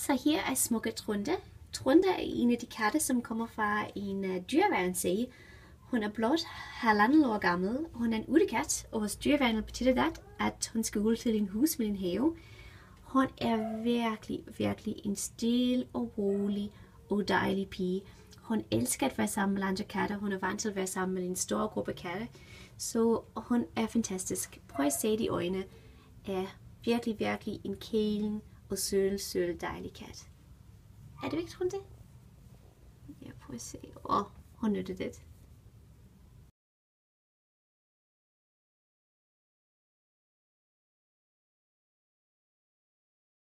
Så her er smukke Trunde. Trunde er en af de katte, som kommer fra en dyreværnssag. Hun er blot 1,5 år gammel. Hun er en utekat, og hos Dyreværnet betyder det, at hun skal ud til en hus med en have. Hun er virkelig en stille og rolig og dejlig pige. Hun elsker at være sammen med andre katter. Hun er vant til at være sammen med en stor gruppe katte. Så hun er fantastisk. Prøv at se de øjne. Er virkelig en kælen og søde dejlig kat. Er det ikke, Trunde? Ja, prøv at se. Hun nytter det.